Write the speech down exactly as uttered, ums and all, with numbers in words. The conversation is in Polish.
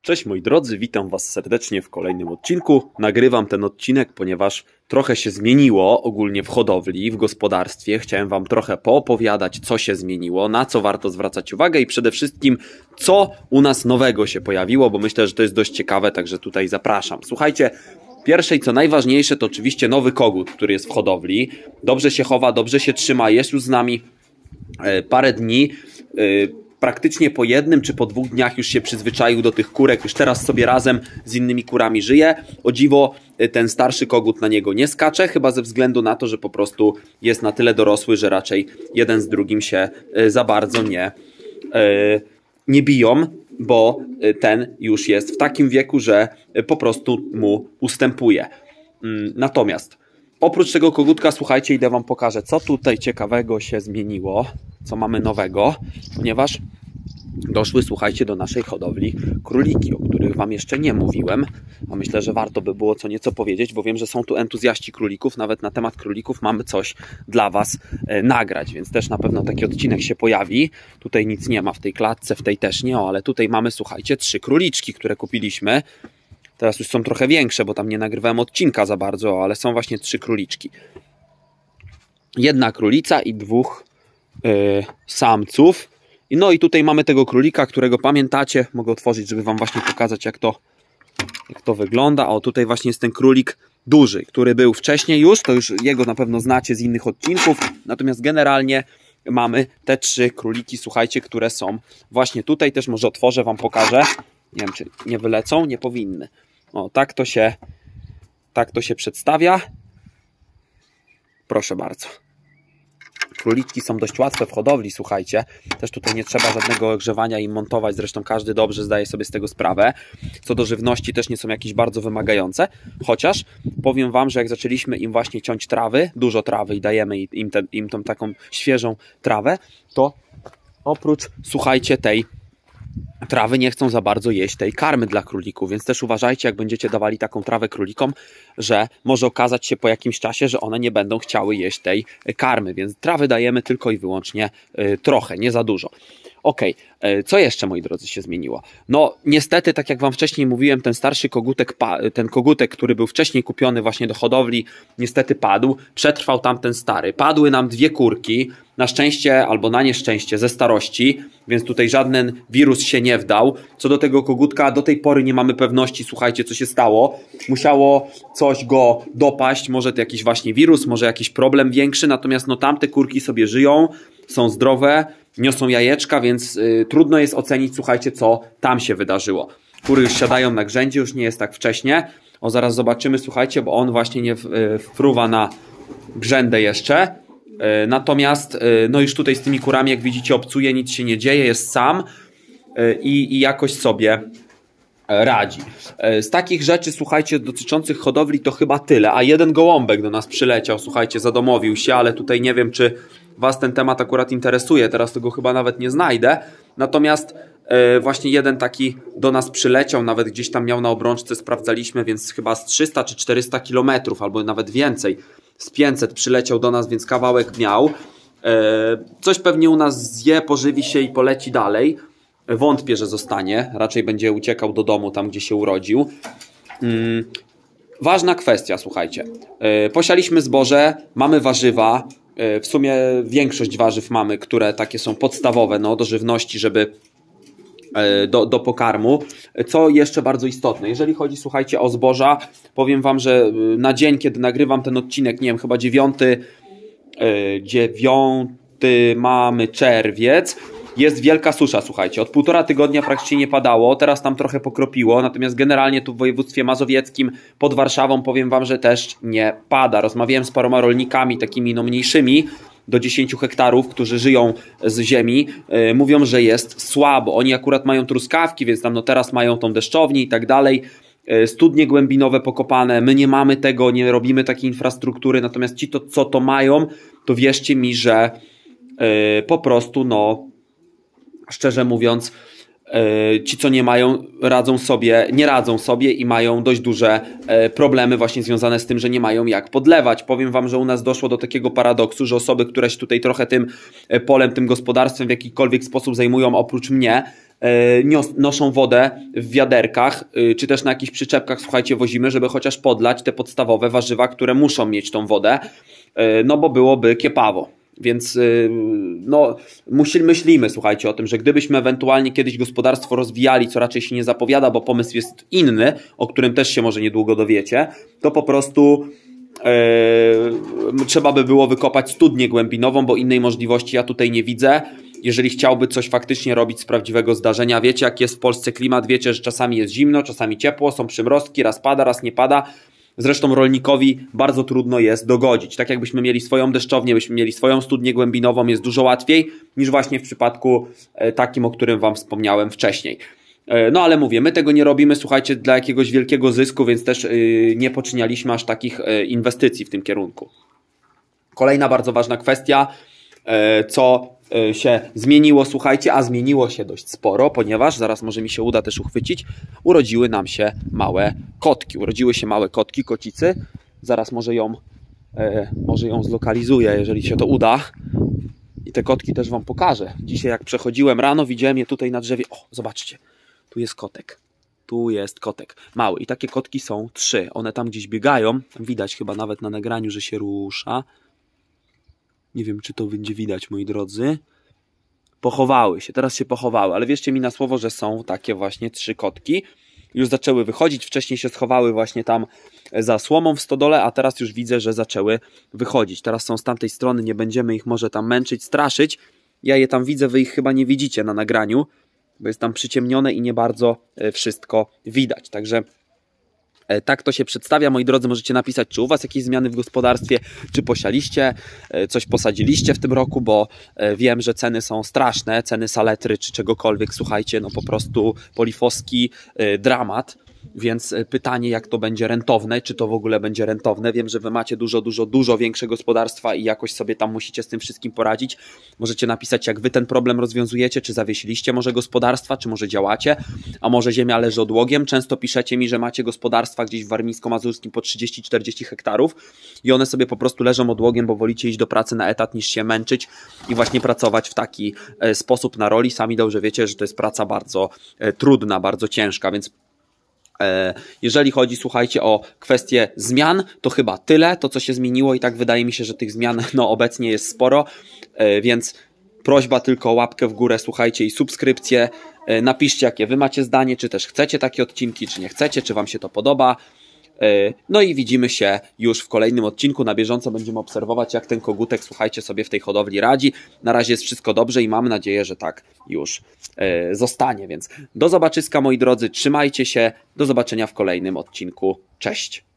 Cześć moi drodzy, witam was serdecznie w kolejnym odcinku. Nagrywam ten odcinek, ponieważ trochę się zmieniło ogólnie w hodowli, w gospodarstwie. Chciałem wam trochę poopowiadać, co się zmieniło, na co warto zwracać uwagę i przede wszystkim, co u nas nowego się pojawiło, bo myślę, że to jest dość ciekawe, także tutaj zapraszam. Słuchajcie, pierwsze i co najważniejsze to oczywiście nowy kogut, który jest w hodowli. Dobrze się chowa, dobrze się trzyma, jest już z nami parę dni. Praktycznie po jednym czy po dwóch dniach już się przyzwyczaił do tych kurek, już teraz sobie razem z innymi kurami żyje. O dziwo ten starszy kogut na niego nie skacze, chyba ze względu na to, że po prostu jest na tyle dorosły, że raczej jeden z drugim się za bardzo nie, nie biją, bo ten już jest w takim wieku, że po prostu mu ustępuje. Natomiast oprócz tego kogutka, słuchajcie, idę wam pokażę, co tutaj ciekawego się zmieniło, co mamy nowego, ponieważ doszły, słuchajcie, do naszej hodowli króliki, o których wam jeszcze nie mówiłem, a myślę, że warto by było co nieco powiedzieć, bo wiem, że są tu entuzjaści królików, nawet na temat królików mamy coś dla was e, nagrać, więc też na pewno taki odcinek się pojawi. Tutaj nic nie ma w tej klatce, w tej też nie, o, ale tutaj mamy, słuchajcie, trzy króliczki, które kupiliśmy. Teraz już są trochę większe, bo tam nie nagrywałem odcinka za bardzo, ale są właśnie trzy króliczki. Jedna królica i dwóch yy, samców. No i tutaj mamy tego królika, którego pamiętacie. Mogę otworzyć, żeby wam właśnie pokazać, jak to, jak to wygląda. O, tutaj właśnie jest ten królik duży, który był wcześniej już. To już jego na pewno znacie z innych odcinków. Natomiast generalnie mamy te trzy króliki, słuchajcie, które są właśnie tutaj. Też może otworzę, wam pokażę. Nie wiem, czy nie wylecą, nie powinny. O, tak to się, tak to się przedstawia. Proszę bardzo. Króliczki są dość łatwe w hodowli, słuchajcie. Też tutaj nie trzeba żadnego ogrzewania im montować. Zresztą każdy dobrze zdaje sobie z tego sprawę. Co do żywności też nie są jakieś bardzo wymagające. Chociaż powiem wam, że jak zaczęliśmy im właśnie ciąć trawy, dużo trawy i dajemy im, te, im tą taką świeżą trawę, to oprócz, słuchajcie, tej trawy nie chcą za bardzo jeść tej karmy dla królików, więc też uważajcie, jak będziecie dawali taką trawę królikom, że może okazać się po jakimś czasie, że one nie będą chciały jeść tej karmy, więc trawy dajemy tylko i wyłącznie y, trochę, nie za dużo. Ok, co jeszcze, moi drodzy, się zmieniło? No niestety, tak jak wam wcześniej mówiłem, ten starszy kogutek, ten kogutek, który był wcześniej kupiony właśnie do hodowli, niestety padł, przetrwał tamten stary. Padły nam dwie kurki, na szczęście albo na nieszczęście ze starości, więc tutaj żaden wirus się nie wdał. Co do tego kogutka, do tej pory nie mamy pewności, słuchajcie, co się stało. Musiało coś go dopaść, może to jakiś właśnie wirus, może jakiś problem większy, natomiast no tamte kurki sobie żyją, są zdrowe, niosą jajeczka, więc y, trudno jest ocenić, słuchajcie, co tam się wydarzyło. Kury już siadają na grzędzie, już nie jest tak wcześnie. O, zaraz zobaczymy, słuchajcie, bo on właśnie nie w, y, wpruwa na grzędę jeszcze. Y, natomiast y, no już tutaj z tymi kurami, jak widzicie, obcuje, nic się nie dzieje, jest sam y, i jakoś sobie radzi. Z takich rzeczy, słuchajcie, dotyczących hodowli to chyba tyle, a jeden gołąbek do nas przyleciał, słuchajcie, zadomowił się, ale tutaj nie wiem, czy was ten temat akurat interesuje, teraz tego chyba nawet nie znajdę, natomiast e, właśnie jeden taki do nas przyleciał, nawet gdzieś tam miał na obrączce, sprawdzaliśmy, więc chyba z trzysta czy czterysta kilometrów, albo nawet więcej, z pięćset przyleciał do nas, więc kawałek miał. E, coś pewnie u nas zje, pożywi się i poleci dalej. Wątpię, że zostanie, raczej będzie uciekał do domu, tam gdzie się urodził. Hmm. Ważna kwestia, słuchajcie. E, posialiśmy zboże, mamy warzywa. W sumie większość warzyw mamy, które takie są podstawowe no, do żywności, żeby do, do pokarmu. Co jeszcze bardzo istotne, jeżeli chodzi, słuchajcie, o zboża, powiem wam, że na dzień, kiedy nagrywam ten odcinek, nie wiem, chyba dziewiąty, dziewiąty mamy czerwiec, jest wielka susza, słuchajcie, od półtora tygodnia praktycznie nie padało, teraz tam trochę pokropiło, natomiast generalnie tu w województwie mazowieckim pod Warszawą powiem wam, że też nie pada. Rozmawiałem z paroma rolnikami takimi no mniejszymi, do dziesięciu hektarów, którzy żyją z ziemi, yy, mówią, że jest słabo. Oni akurat mają truskawki, więc tam no teraz mają tą deszczownię i tak dalej, yy, studnie głębinowe pokopane, my nie mamy tego, nie robimy takiej infrastruktury, natomiast ci to co to mają, to wierzcie mi, że yy, po prostu no szczerze mówiąc, ci co nie mają, radzą sobie, nie radzą sobie i mają dość duże problemy właśnie związane z tym, że nie mają jak podlewać. Powiem wam, że u nas doszło do takiego paradoksu, że osoby, które się tutaj trochę tym polem, tym gospodarstwem w jakikolwiek sposób zajmują oprócz mnie, noszą wodę w wiaderkach, czy też na jakichś przyczepkach, słuchajcie, wozimy, żeby chociaż podlać te podstawowe warzywa, które muszą mieć tą wodę, no bo byłoby kiepawo. Więc no, myślimy, słuchajcie, o tym, że gdybyśmy ewentualnie kiedyś gospodarstwo rozwijali, co raczej się nie zapowiada, bo pomysł jest inny, o którym też się może niedługo dowiecie, to po prostu e, trzeba by było wykopać studnię głębinową, bo innej możliwości ja tutaj nie widzę. Jeżeli chciałby coś faktycznie robić z prawdziwego zdarzenia, wiecie jak jest w Polsce klimat, wiecie, że czasami jest zimno, czasami ciepło, są przymrozki, raz pada, raz nie pada. Zresztą rolnikowi bardzo trudno jest dogodzić. Tak jakbyśmy mieli swoją deszczownię, byśmy mieli swoją studnię głębinową, jest dużo łatwiej niż właśnie w przypadku takim, o którym wam wspomniałem wcześniej. No ale mówię, my tego nie robimy, słuchajcie, dla jakiegoś wielkiego zysku, więc też nie poczynialiśmy aż takich inwestycji w tym kierunku. Kolejna bardzo ważna kwestia, co się zmieniło, słuchajcie, a zmieniło się dość sporo, ponieważ, zaraz może mi się uda też uchwycić, urodziły nam się małe kotki. Urodziły się małe kotki, kocicy. Zaraz może ją, e, może ją zlokalizuję, jeżeli się to uda. I te kotki też wam pokażę. Dzisiaj jak przechodziłem rano, widziałem je tutaj na drzewie. O, zobaczcie, tu jest kotek. Tu jest kotek mały. I takie kotki są trzy. One tam gdzieś biegają. Widać chyba nawet na nagraniu, że się rusza. Nie wiem, czy to będzie widać, moi drodzy. Pochowały się, teraz się pochowały, ale wierzcie mi na słowo, że są takie właśnie trzy kotki. Już zaczęły wychodzić, wcześniej się schowały właśnie tam za słomą w stodole, a teraz już widzę, że zaczęły wychodzić. Teraz są z tamtej strony, nie będziemy ich może tam męczyć, straszyć. Ja je tam widzę, wy ich chyba nie widzicie na nagraniu, bo jest tam przyciemnione i nie bardzo wszystko widać. Także tak to się przedstawia, moi drodzy, możecie napisać, czy u was jakieś zmiany w gospodarstwie, czy posialiście, coś posadziliście w tym roku, bo wiem, że ceny są straszne, ceny saletry, czy czegokolwiek, słuchajcie, no po prostu polifoski, dramat. Więc pytanie, jak to będzie rentowne, czy to w ogóle będzie rentowne. Wiem, że wy macie dużo, dużo, dużo większe gospodarstwa i jakoś sobie tam musicie z tym wszystkim poradzić. Możecie napisać, jak wy ten problem rozwiązujecie, czy zawiesiliście może gospodarstwa, czy może działacie, a może ziemia leży odłogiem. Często piszecie mi, że macie gospodarstwa gdzieś w warmińsko-mazurskim po trzydzieści czterdzieści hektarów i one sobie po prostu leżą odłogiem, bo wolicie iść do pracy na etat niż się męczyć i właśnie pracować w taki sposób na roli. Sami dobrze wiecie, że to jest praca bardzo trudna, bardzo ciężka, więc jeżeli chodzi, słuchajcie, o kwestię zmian, to chyba tyle, to co się zmieniło i tak wydaje mi się, że tych zmian no, obecnie jest sporo, więc prośba tylko o łapkę w górę, słuchajcie, i subskrypcję. Napiszcie, jakie wy macie zdanie, czy też chcecie takie odcinki, czy nie chcecie, czy wam się to podoba. No i widzimy się już w kolejnym odcinku. Na bieżąco będziemy obserwować, jak ten kogutek, słuchajcie, sobie w tej hodowli radzi. Na razie jest wszystko dobrze i mam nadzieję, że tak już zostanie. Więc do zobaczyska, moi drodzy, trzymajcie się. Do zobaczenia w kolejnym odcinku. Cześć!